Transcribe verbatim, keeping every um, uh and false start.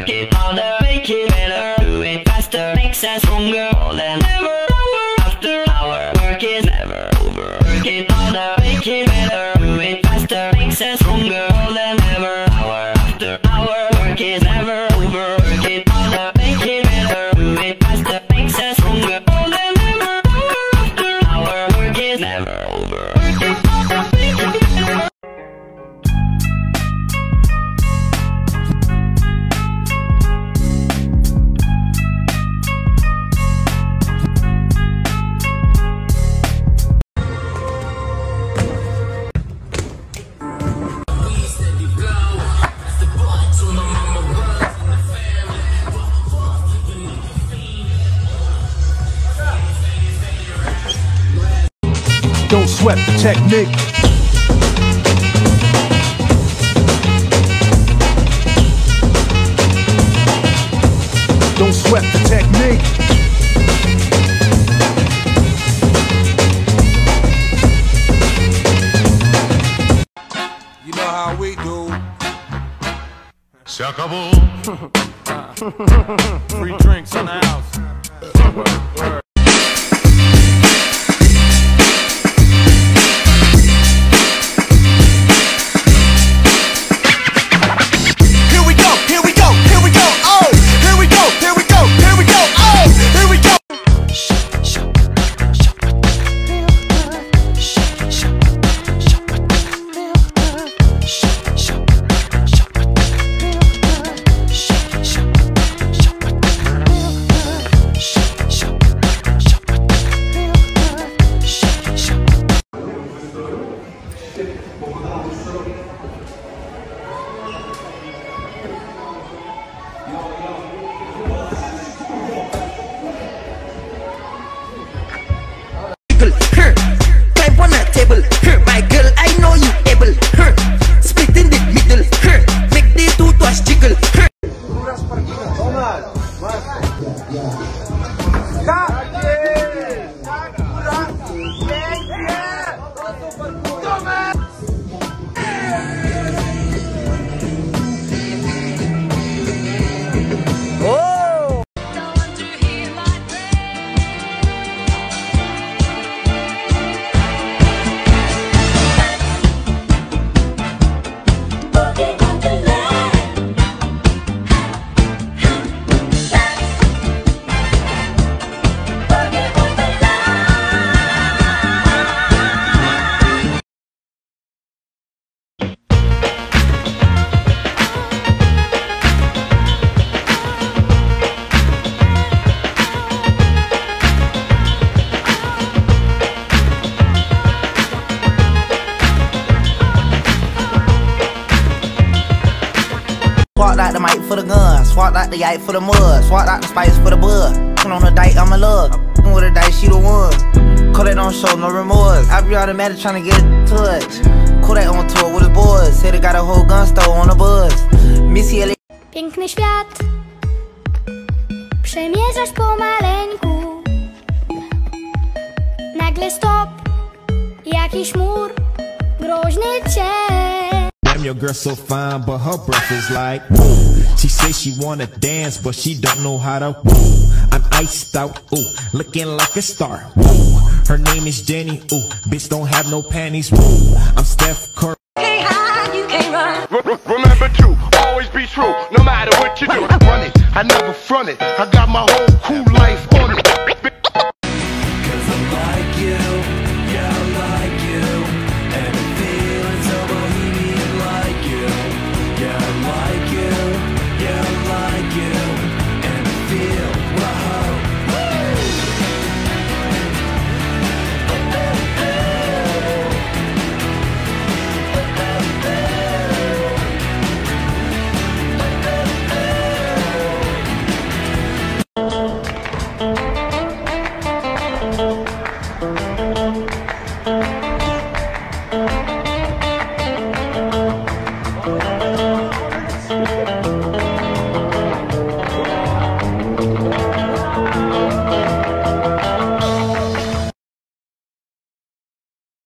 Work it harder, make it better. Do it faster, makes us stronger. More than ever, hour after hour. Work is never over. Work it harder, make it better. Do it faster, makes us stronger. More than ever, hour after hour. Work is never over. Work it harder, make it better. Do it faster, makes us stronger. More than ever, hour after hour. Work is never over. Work it harder, make it better. Don't sweat the technique. Don't sweat the technique. You know how we do. Se acabó. Free drinks in the house. Word, word. Swapped out the mic for the gun, swapped out the yike for the mud, swapped out the spice for the bud. Put on the dike, I'm in love. Fucking with a dice, she the one. Kodak don't show no remorse. I be automatic tryna get a touch. Kodak on tour with his boys. Said he got a whole gun store on the buzz. Missy Elliott. Piękny świat przemierzasz pomaleńku. Nagle stop, jakiś mur, groźny cień. Damn, your girl so fine, but her breath is like woo. She says she wanna dance, but she don't know how to woo. I'm iced out, ooh, looking like a star. Woo. Her name is Jenny, ooh, bitch don't have no panties. Woo. I'm Steph Curry. Can't hide, you can't run. Remember to always be true, no matter what you do. Run it, I never front it. I got my whole cool life on it.